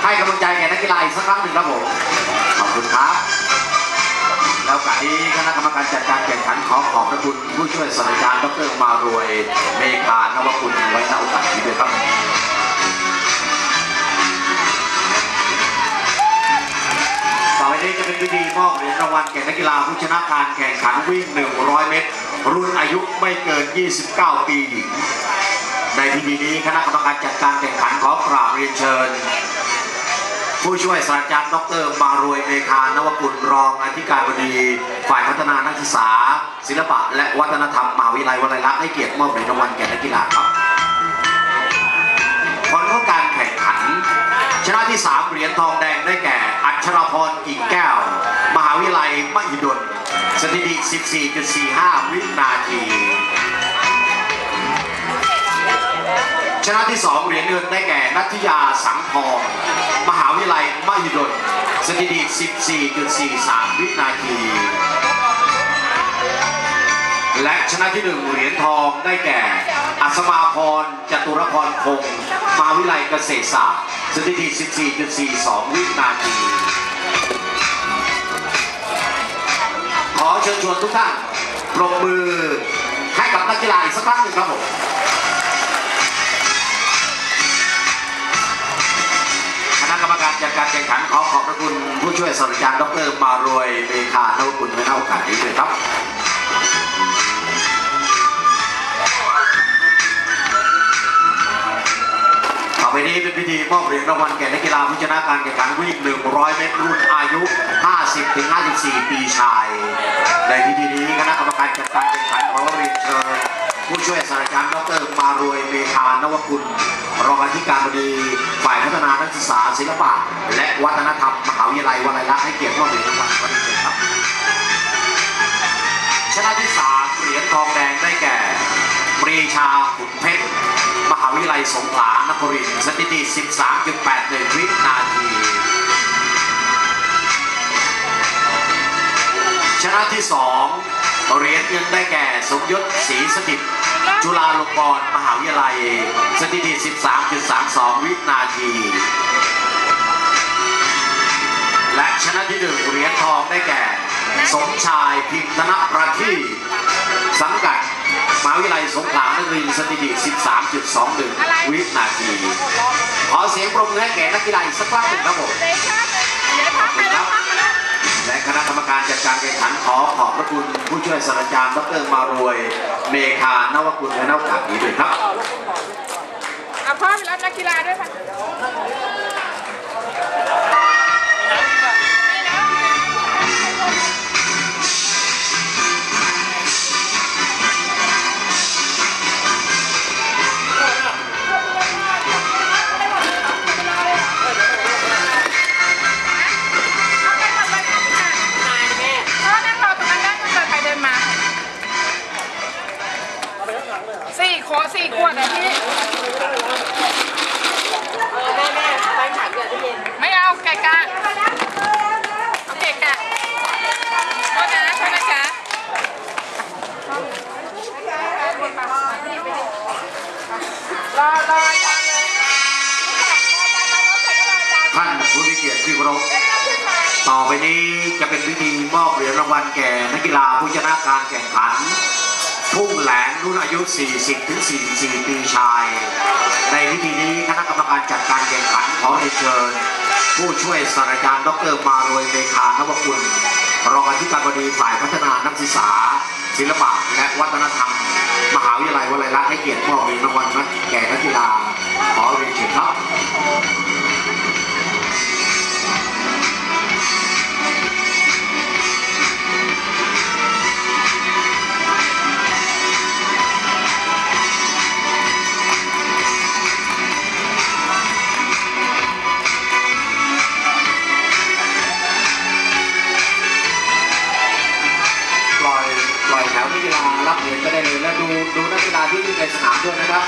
ให้กำลังใจแก่นักกีฬาอีกสักครั้งหนึ่งครับผมขอบคุณครับแล้วการนี้คณะกรรมการจัดการแข่งขันขอขอบพระคุณผู้ช่วยศาสตราจารย์ดร.มารวยเมฆานวกุลไว้ณโอกาสนี้ด้วยครับต่อไปนี้จะเป็นพิธีมอบเหรียญรางวัลแก่นักกีฬาผู้ชนะการแข่งขันวิ่ง100 เมตรรุ่นอายุไม่เกิน29 ปีหญิงในพิธีนี้คณะกรรมการจัดการแข่งขันขอกราบเรียนเชิญผู้ช่วยศาสตราจารย์ดร.มารวยเมฆานวกุลรองอธิการบดีฝ่ายพัฒนานักศึกษาศิลปะและวัฒนธรรมมหาวิทยาลัยวลัยลักษณ์ให้เกียรติมอบเหรียญรางวัลแก่นักกีฬาครับผลของการแข่งขันชนะที่3เหรียญทองแดงได้แก่อัชรพรกิ่งแก้วมหาวิทยาลัยมหิดลสถิติ 14.45 วินาทีชนะที่2เหรียญเงินได้แก่นัทยาสังทองมหาวิทยาลัยมหิดลสถิติ 14.43 วินาทีและชนะที่1เหรียญทองได้แก่อัศมาพรจตุรพรคงมหาวิทยาลัยเกษตรศาสตร์สถิติ 14.42 วินาทีขอเชิญชวนทุกท่านปรบมือให้กับนักกีฬาอีกสักครั้งหนึ่งครับผมคณะกรรมการจัดการแข่งขันขอขอบพระคุณผู้ช่วยศาสตราจารย์ดร.มารวยเมฆานวกุลในโอกาสนี้ด้วยครับต่อไปนี้เป็นพิธีมอบเหรียญรางวัลแก่นักกีฬาผู้ชนะการแข่งขันวิ่ง100 เมตรรุ่นอายุ 50-54 ปีชายในพิธีนี้คณะกรรมการจัดการแข่งขันขอเรียนเชิญผู้ช่วยศาสตราจารย์ดร.มารวยเมฆานวกุลรองอธิการบดีฝ่ายพัฒนานักศึกษาศิลปะและวัฒนธรรมมหาวิทยาลัยวลัยลักษณ์ให้เกียรติมอบเหรียญรางวัลขอเรียนเชิญครับชนะที่3เหรียญทองแดงได้แก่ปรีชาขุนเพชรมหาวิทยาลัยสงขลานครินทร์สถิติ 13.81 วินาทีชนะที่2เหรียญเงินได้แก่สมยศศรีสถิตจุฬาลงกรณ์มหาวิทยาลัยสถิติ 13.32 วินาทีและชนะที่1เหรียญทองได้แก่สมชายพิมพ์ธนประทีปสังกัดมหาวิทยาลัยสงขลานครินทร์สถิติ 13.21 วินาทีขอเสียงปรบมือให้แก่นักกีฬาอีกสักครั้งหนึ่งครับผมและคณะกรรมการจัดการแข่งขันขอขอบพระคุณผู้ช่วยศาสตราจารย์ดร.มารวยเมฆานวกุลในโอกาสนี้ด้วยครับเอาพ่อไปรับนักกีฬาด้วยค่ะ4 ขวดนะพี่แม่ไปฉันเดี๋ยวจะเย็นไม่เอาไก่กะเอาไก่กะโทษนะจ๊ะรอท่านผู้มีเกียรติที่เคารพต่อไปนี้จะเป็นพิธีมอบเหรียญรางวัลแก่นักกีฬาผู้ชนะการแข่งขันพุ่งแหลนรุ่นอายุ 40-44 ปีชายในพิธีนี้คณะกรรมการจัดการแข่งขันขอเชิญผู้ช่วยศาสตราจารย์ดร.มารวยเมฆานวกุลรองอธิการบดีฝ่ายพัฒนานักศึกษาศิลปะและวัฒนธรรมมหาวิทยาลัยวลัยลักษณ์ให้เกียรติมอบเหรียญรางวัลแก่นักกีฬาขอเรียนเชิญครับรับเหรียญก็ได้เลยและดูนักกีฬาที่อยู่ในสนามด้วยนะครับ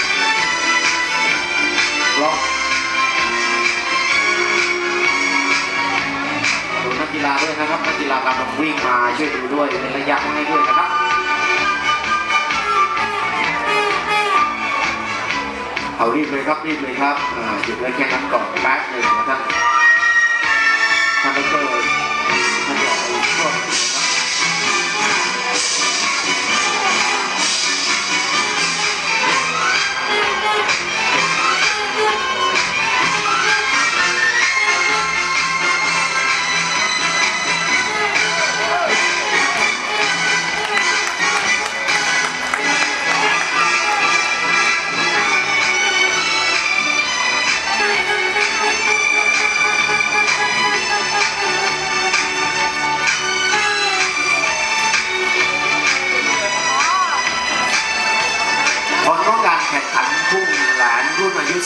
ดูนักกีฬาด้วยนะครับนักกีฬากำลังวิ่งมาช่วยดูด้วยในระยะให้ด้วยนะครับเอารีบเลยครับหยุดไว้แค่นั้นก่อนแป๊บหนึ่ง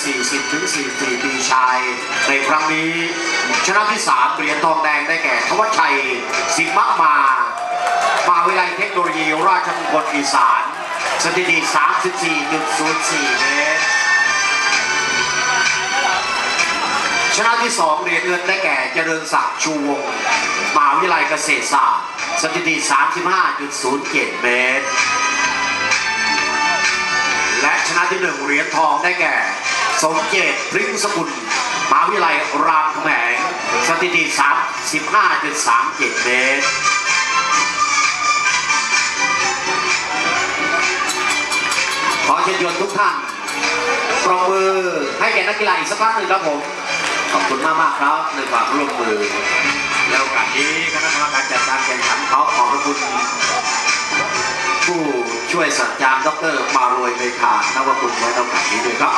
40 ถึง 44 ปีชายในครั้งนี้ชนะที่ 3 เหรียญทองแดงได้แก่ทวัชชัยสิมะมามหาวิทยาลัยเทคโนโลยีราชมงคลอีสานสถิติ 34.04 เมตรชนะที่ 2 เหรียญเงินได้แก่เจริญศักดิ์ชูวงศ์มหาวิทยาลัยเกษตรศาสตร์สถิติ 35.07 เมตรและชนะที่ 1 เหรียญทองได้แก่สมเจตพริ้งสกุลมหาวิทยาลัยรามคำแหงสถิติ 35.37 เมตรขอเชิญชวนทุกท่านปรบมือให้แก่นักกีฬาอีกสักครั้งหนึ่งครับผมขอบคุณมากครับในความร่วมมือแล้วโอกาสนี้คณะกรรมการจัดการแข่งขันขอบพระคุณผู้ช่วยศาสตราจารย์ดร.มารวยเมฆานวกุลไว้ในโอกาสนี้ด้วยครับ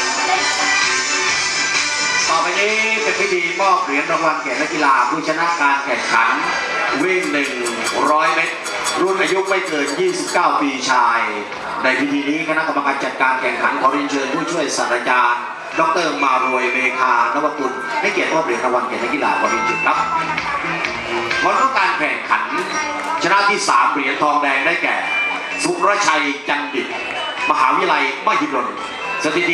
ต่อไปนี้เป็นพิธีมอบเหรียญรางวัลแก่นักกีฬาผู้ชนะการแข่งขันวิ่ง100 เมตรรุ่นอายุไม่เกิน 29 ปีชายในพิธีนี้คณะกรรมการจัดการแข่งขันขอเรียนเชิญผู้ช่วยศาสตราจารย์ดร.มารวยเมฆานวกุลให้เกียรติมอบเหรียญรางวัลแก่นักกีฬาขอเรียนเชิญครับผลของการแข่งขันชนะที่ 3 เหรียญทองแดงได้แก่สุรชัยจันดิตมหาวิทยาลัยมหิดลสถิติ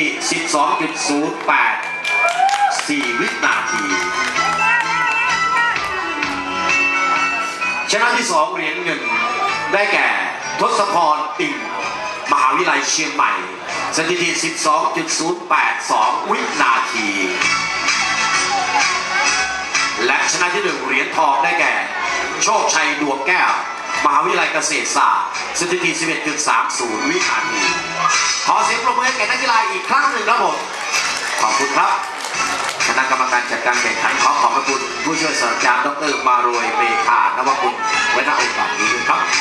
12.08 4 วินาทีชนะที่ 2 เหรียญเงินได้แก่ทศพรติ่งมหาวิทยาลัยเชียงใหม่สถิติ 12.082 วินาทีและชนะที่ 1 เหรียญทองได้แก่โชคชัยดวงแก้วมหาวิทยาลัยเกษตรศาสตร์สถิติ 11.30 วินาทีขอเสียงปรบมือให้แก่นักกีฬาอีกครั้งหนึ่งครับผมขอบคุณครับคณะกรรมการจัดการแข่งขันขอบพระคุณผู้ช่วยศาสตราจารย์ดร.มารวยเมฆานวกุลไว้ณโอกาสนี้ด้วยครับ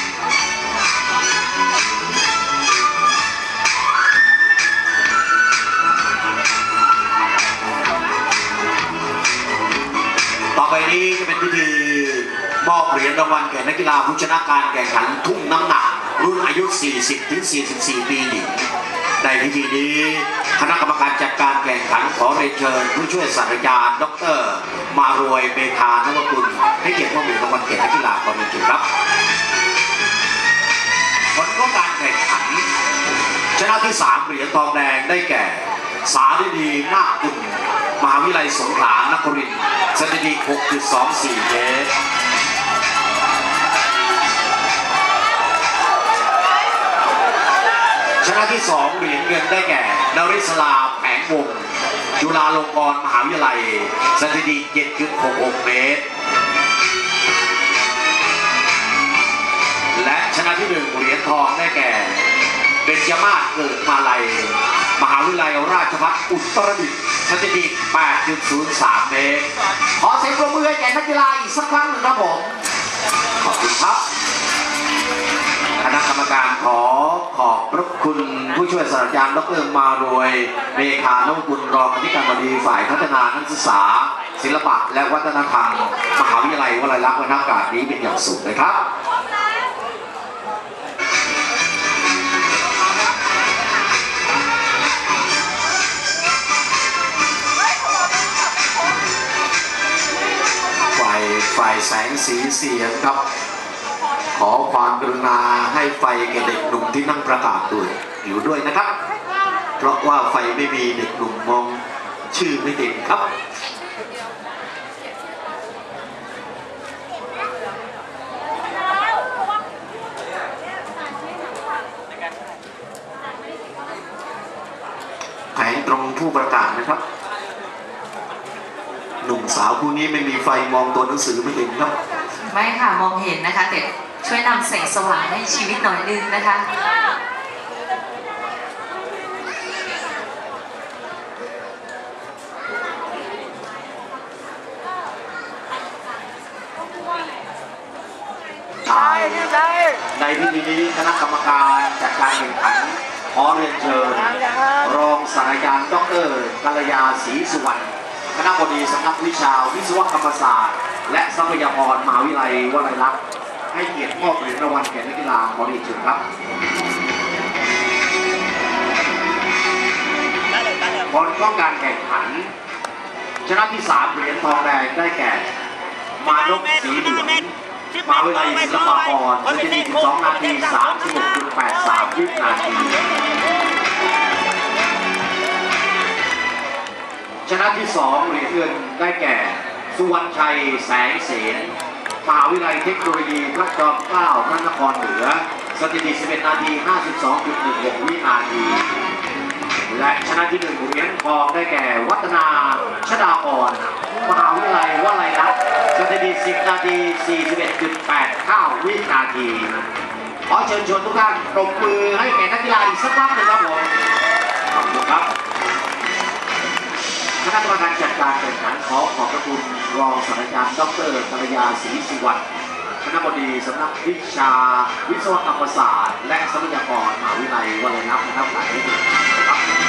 ต่อไปนี้จะเป็นพิธีมอบเหรียญรางวัลแก่นักกีฬาผู้ชนะการแข่งขันทุ่งน้ำหนักรุ่นอายุ 40 ถึง 44 ปีหญิงในพิธีนี้คณะกรรมการจัดการแข่งขันขอเรียนเชิญผู้ช่วยศาสตราจารย์ดร.มารวยเมฆานวกุลให้เกียรติมอบเหรียญรางวัลแก่นักกีฬาขอเรียนเชิญครับผลของการแข่งขันชนะที่ 3 เหรียญทองแดงได้แก่สารินีนาคกุลมหาวิทยาลัยสงขลานครินทร์สถิติ 6.24 เมตรชนะที่ 2 เหรียญเงินได้แก่นริศราแผงวงศ์จุฬาลงกรณ์มหาวิทยาลัยสถิติ 7.66 เมตรและชนะที่ 1 เหรียญทองได้แก่เบญจมาศเกิดมาลัยมหาวิทยาลัยราชภัฏอุตรดิตถ์สถิติ 8.03 เมตรขอเสียงปรบมือให้แก่นักกีฬาอีกสักครั้งหนึ่งครับผมขอบคุณครับคณะกรรมการขอบพระคุณผู้ช่วยศาสตราจารย์ดร.มารวยเมฆานวกุลรองอธิการบดีฝ่ายพัฒนานักศึกษาศิลปะและวัฒนธรรมมหาวิทยาลัยวลัยลักษณ์วรรณากาศนี้เป็นอย่างสูงเลยครับฝ่ายแสงสีเสียงครับขอความกรุณาให้ไฟแก่เด็กหนุ่มที่นั่งประกาศด้วยอยู่ด้วยนะครับเพราะว่าไฟไม่มีเด็กหนุ่มมองชื่อไม่เห็นครับแผงตรงผู้ประกาศนะครับหนุ่มสาวคู่นี้ไม่มีไฟมองตัวหนังสือไม่เห็นครับไม่ค่ะมองเห็นนะคะแต่ช่วยนำแสงสว่างให้ชีวิตหน่อยนึงนะคะในพิธีนี้คณะกรรมการจัดการแข่งขันขอเรียนเชิญรองศาสตราจารย์ดร.กัลยาศรีสุวรรณคณบดีสำนักวิชาวิศวกรรมศาสตร์และทรัพยากรมหาวิทยาลัยวลัยลักษณ์ให้เกียรติมอบเหรียญรางวัลแก่นักกีฬาขอเรียนเชิญครับผลของการแข่งขันชนะที่3เหรียญทองแดงได้แก่มานพสีเหลืองมหาวิทยาลัยศิลปากรสถิติ12 นาที 36.83 วินาทีชนะที่2เหรียญเงินได้แก่สุวรรณชัยแสงเสนมหาวิทยาลัยเทคโนโลยีพระจอมเกล้าพระนครเหนือสถิติ11 นาที 52.16 วินาทีและชนะที่1เหรียญทองได้แก่วัฒนาชดาอ่อนมหาวิทยาลัยวลัยลักษณ์สถิติ10 นาที 41.89 วินาทีขอเชิญชวนทุกท่านปรบมือให้แก่นักกีฬาอีกสักครั้งหนึ่งครับผมขอบคุณครับคณะกรรมการจัดการแข่งขันขอขอบพระคุณรองศาสตราจารย์ดร.กัลยาศรีสุวรรณคณบดีสำนักวิชาวิศวกรรมศาสตร์และทรัพยากรมหาวิทยาลัยวลัยลักษณ์นะครับหลายท่านครับ